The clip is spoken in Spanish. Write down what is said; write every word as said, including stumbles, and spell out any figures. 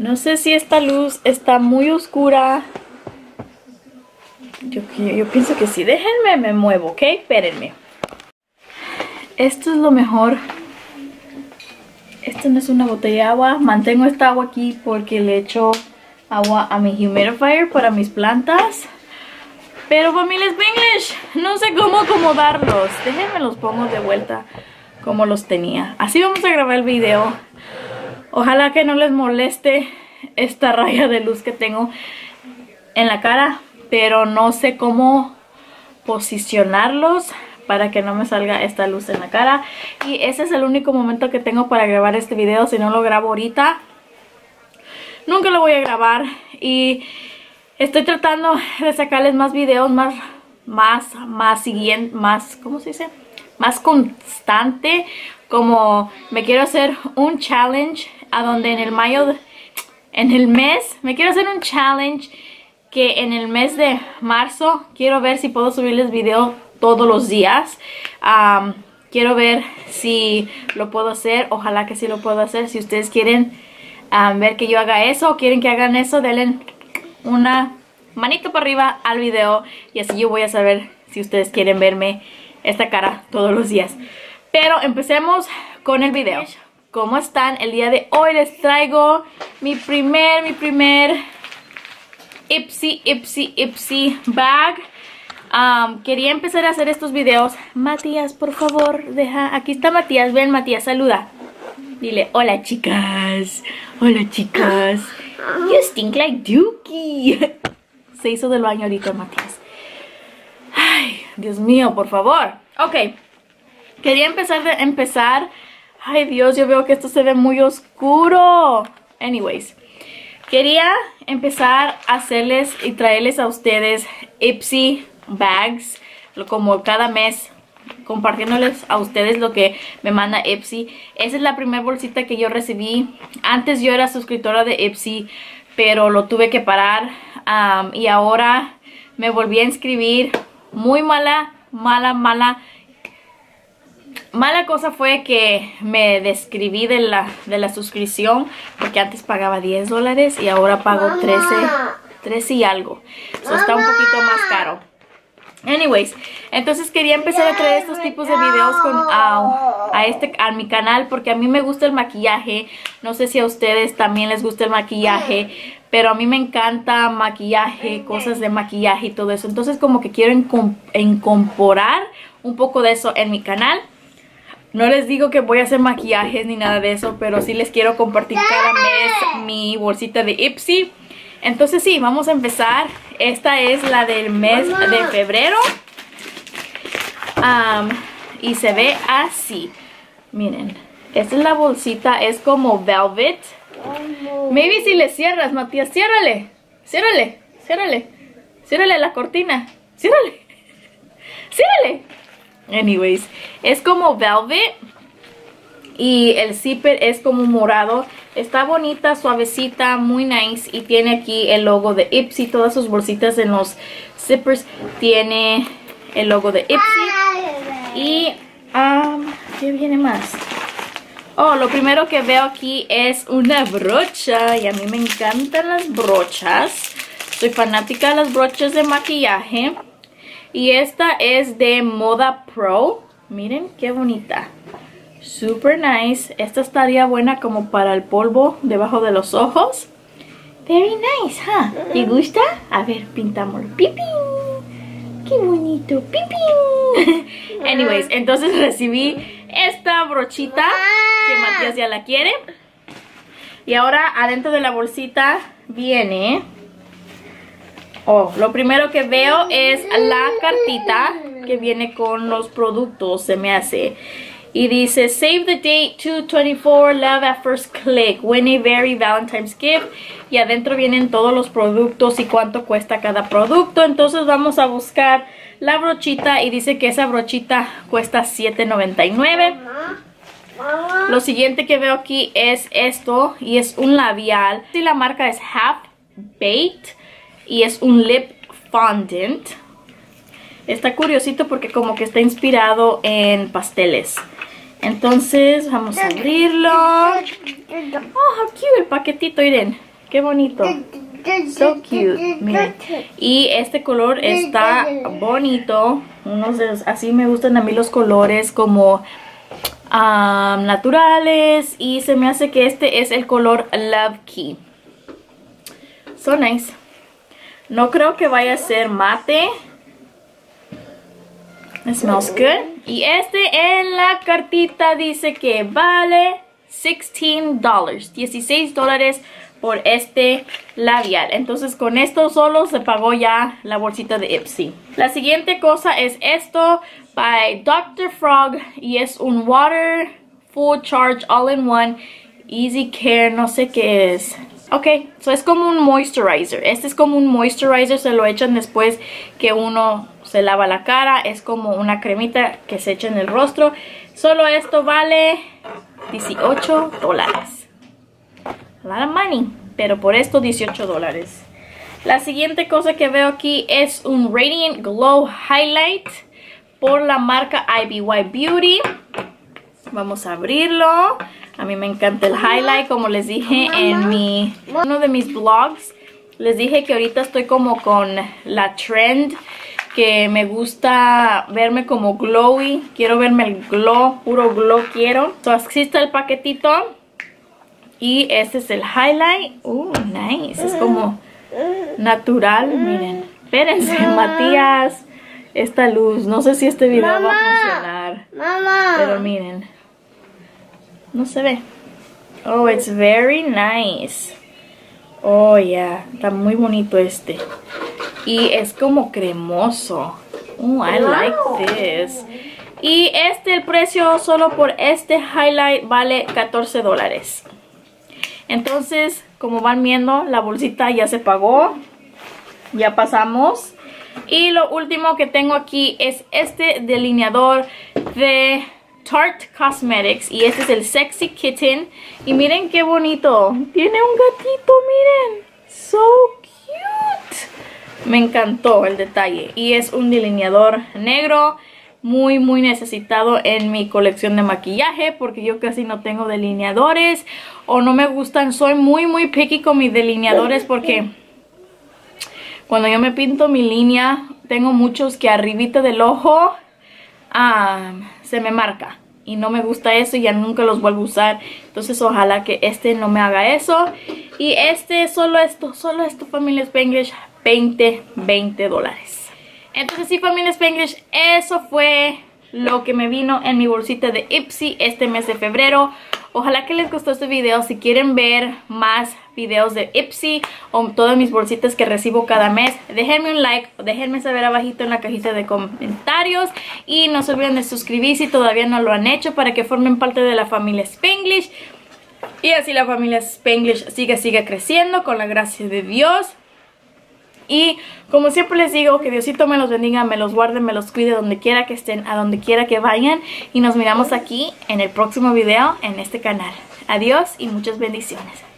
No sé si esta luz está muy oscura. Yo, yo, yo pienso que sí. Déjenme, me muevo, ¿ok? Espérenme. Esto es lo mejor. Esto no es una botella de agua. Mantengo esta agua aquí porque le echo agua a mi humidifier para mis plantas. Pero familia Spanglish, no sé cómo acomodarlos. Déjenme los pongo de vuelta como los tenía. Así vamos a grabar el video. Ojalá que no les moleste esta raya de luz que tengo en la cara. Pero no sé cómo posicionarlos para que no me salga esta luz en la cara. Y ese es el único momento que tengo para grabar este video. Si no lo grabo ahorita, nunca lo voy a grabar. Y estoy tratando de sacarles más videos, más, más, más siguiente, más, ¿cómo se dice? Más constante. Como me quiero hacer un challenge a donde en el mayo, en el mes, me quiero hacer un challenge que en el mes de marzo quiero ver si puedo subirles video todos los días. Um, quiero ver si lo puedo hacer. Ojalá que sí lo puedo hacer. Si ustedes quieren um, ver que yo haga eso o quieren que hagan eso, denle una manito para arriba al video y así yo voy a saber si ustedes quieren verme esta cara todos los días. Pero empecemos con el video. ¿Cómo están? El día de hoy les traigo mi primer, mi primer Ipsy, Ipsy, Ipsy bag. Um, quería empezar a hacer estos videos. Matías, por favor, deja. Aquí está Matías. Ven, Matías, saluda. Dile, hola chicas. Hola chicas. You stink like Dookie. Se hizo del baño ahorita, Matías. Ay, Dios mío, por favor. Ok. Quería empezar de empezar. Ay, Dios, yo veo que esto se ve muy oscuro. Anyways. Quería empezar a hacerles y traerles a ustedes Ipsy bags. Como cada mes. Compartiéndoles a ustedes lo que me manda Ipsy. Esa es la primera bolsita que yo recibí. Antes yo era suscriptora de Ipsy, pero lo tuve que parar. Um, y ahora me volví a inscribir. Muy mala, mala, mala. Mala cosa fue que me describí de la, de la suscripción. Porque antes pagaba diez dólares y ahora pago trece, trece y algo. So está un poquito más caro. Anyways, entonces quería empezar a traer estos tipos de videos con, uh, a, este, a mi canal porque a mí me gusta el maquillaje. No sé si a ustedes también les gusta el maquillaje, pero a mí me encanta maquillaje, cosas de maquillaje y todo eso. Entonces como que quiero incorporar un poco de eso en mi canal. No les digo que voy a hacer maquillajes ni nada de eso, pero sí les quiero compartir cada mes mi bolsita de Ipsy. Entonces sí, vamos a empezar. Esta es la del mes de febrero. Um, y se ve así. Miren, esta es la bolsita, es como velvet. Maybe si le cierras, Matías, ciérrale. Ciérrale, ciérrale. Ciérrale la cortina. Ciérrale. Ciérrale. Anyways, es como velvet. Y el zipper es como morado. Está bonita, suavecita, muy nice. Y tiene aquí el logo de Ipsy. Todas sus bolsitas en los zippers tiene el logo de Ipsy. Y, um, ¿qué viene más? Oh, lo primero que veo aquí es una brocha. Y a mí me encantan las brochas. Soy fanática de las brochas de maquillaje. Y esta es de Moda Pro. Miren qué bonita. Super nice. Esta estaría buena como para el polvo debajo de los ojos. Very nice, huh? ¿Te gusta? A ver, pintámoslo. ¡Pipín! ¡Qué bonito! ¡Pipín! Anyways, entonces recibí esta brochita que Matías ya la quiere. Y ahora adentro de la bolsita viene... Oh, lo primero que veo es la cartita que viene con los productos, se me hace. Y dice, save the date two twenty-four, love at first click, win a very Valentine's gift. Y adentro vienen todos los productos y cuánto cuesta cada producto. Entonces vamos a buscar la brochita y dice que esa brochita cuesta siete noventa y nueve. Lo siguiente que veo aquí es esto y es un labial. Y la marca es Half Baked y es un lip fondant. Está curiosito porque como que está inspirado en pasteles. Entonces vamos a abrirlo. Oh, how cute el paquetito, miren. Qué bonito. So cute. Miren. Y este color está bonito. Unos de los, así me gustan a mí los colores como um, naturales. Y se me hace que este es el color Love Key. So nice. No creo que vaya a ser mate. It smells good. Y este en la cartita dice que vale sixteen dollars. dieciséis dólares por este labial. Entonces con esto solo se pagó ya la bolsita de Ipsy. La siguiente cosa es esto by doctor Frog. Y es un water full charge all in one. Easy care, no sé qué es. Ok, so es como un moisturizer. Este es como un moisturizer, se lo echan después que uno se lava la cara. Es como una cremita que se echa en el rostro. Solo esto vale dieciocho dólares. A lot of money, pero por esto dieciocho dólares. La siguiente cosa que veo aquí es un Radiant Glow Highlight por la marca I B Y Beauty. Vamos a abrirlo. A mí me encanta el highlight, como les dije en mi uno de mis vlogs. Les dije que ahorita estoy como con la trend, que me gusta verme como glowy. Quiero verme el glow, puro glow quiero. So, así está el paquetito. Y este es el highlight. Uh, nice. Es como natural. Miren. Espérense, Matías. Esta luz. No sé si este video Mama. va a funcionar. Mama. Pero miren. No se ve. Oh, it's very nice. Oh, yeah. Está muy bonito este. Y es como cremoso. Oh, I like this. Y este, el precio solo por este highlight vale catorce dólares. Entonces, como van viendo, la bolsita ya se pagó. Ya pasamos. Y lo último que tengo aquí es este delineador de Tarte Cosmetics. Y este es el Sexy Kitten. Y miren qué bonito. Tiene un gatito, miren. So cute. Me encantó el detalle. Y es un delineador negro. Muy muy necesitado en mi colección de maquillaje, porque yo casi no tengo delineadores o no me gustan. Soy muy muy picky con mis delineadores, porque cuando yo me pinto mi línea tengo muchos que arribita del ojo um, se me marca y no me gusta eso y ya nunca los vuelvo a usar. Entonces ojalá que este no me haga eso. Y este, solo esto, solo esto, familia Spanglish, veinte dólares. Entonces sí, familia Spanglish, eso fue lo que me vino en mi bolsita de Ipsy este mes de febrero. Ojalá que les gustó este video. Si quieren ver más videos de Ipsy o todas mis bolsitas que recibo cada mes, déjenme un like, déjenme saber abajito en la cajita de comentarios. Y no se olviden de suscribirse si todavía no lo han hecho, para que formen parte de la familia Spanglish. Y así la familia Spanglish siga, siga creciendo con la gracia de Dios. Y como siempre les digo, que Diosito me los bendiga, me los guarde, me los cuide donde quiera que estén, a donde quiera que vayan. Y nos miramos aquí en el próximo video en este canal. Adiós y muchas bendiciones.